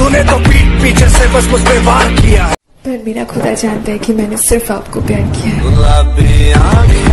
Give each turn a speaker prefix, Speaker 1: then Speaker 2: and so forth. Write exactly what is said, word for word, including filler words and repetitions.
Speaker 1: तूने तो पीठ पीछे से बस मुझ पे वार किया है।
Speaker 2: पर मेरा खुदा जानता है कि मैंने सिर्फ आपको प्यार किया है।
Speaker 1: गुलाबी आँखें